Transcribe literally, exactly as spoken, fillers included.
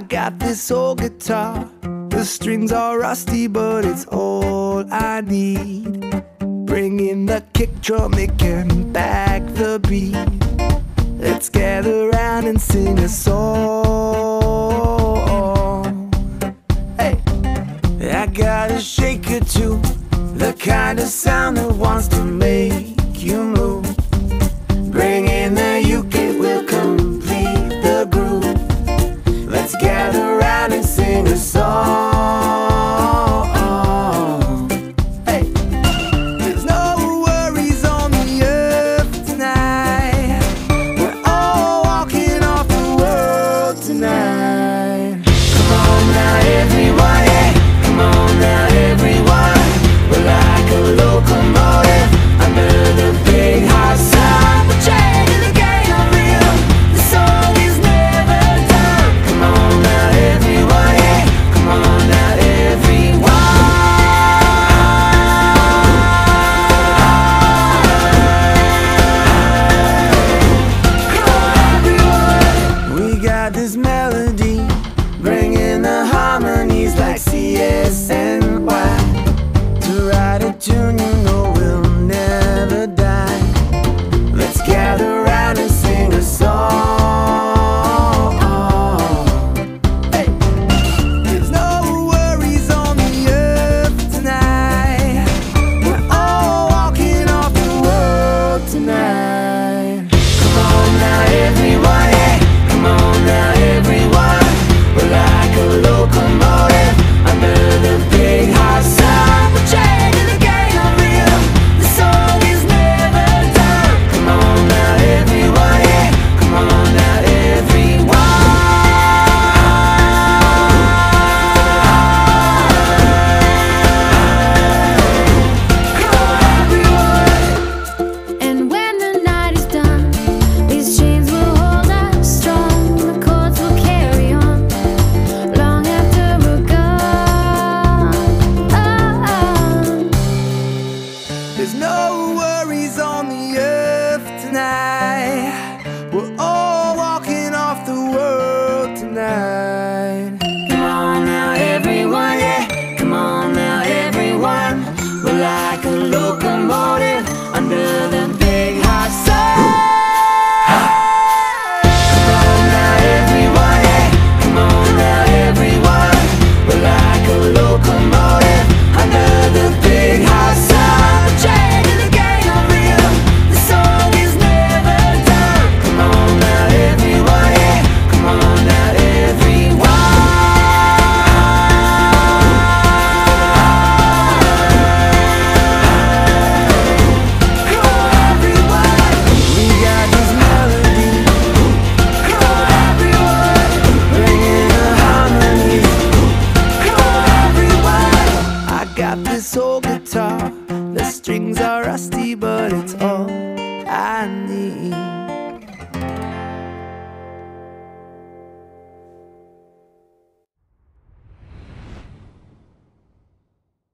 got this old guitar, the strings are rusty, but it's all I need. Bring in the kick drum, it can back the beat. Let's gather round and sing a song. Hey, I got a shaker too, the kind of sound that wants to make you move. Bring in the uke, it will complete the groove. Let's gather round and sing a song. Hey, there's no worries on the earth tonight. We're all walking off the world tonight. Come on now everyone, yeah. Come on now everyone. We're like a locomotive under the big hot sun. We're changing the game of real. The song is never done. Come on now everyone, yeah. Come on now everyone. Come on everyone. We got this melody, bringing the harmonies like C S N Y. To write a tune you know will never die. Let's gather round and sing a song. Hey, there's no worries on the earth tonight. We're all walking off the world tonight. Come on now everyone, yeah. Come on now everyone. We're like a locomotive under the big hot sun. We're changing the game of real. The song is never done. Come on now everyone, yeah. Come on now everyone. Come on everyone. And when the night is done, these chains will hold us strong. The chords will carry on long after we're gone. There's no worries on the earth tonight. We're all walking off the world tonight. Come on now everyone, yeah. Come on now everyone. We're like a locomotive under the big hot sun. Come on now everyone, yeah. Come on now everyone. We're like a locomotive under the big hot sun. We're changing the game of real. The song is never done. Come on now everyone, yeah. Come on now everyone. Come on everyone. We got this melody. Come on everyone. Bringing the harmony. Come on everyone. I got this old guitar, the strings are rusty, but it's all I need.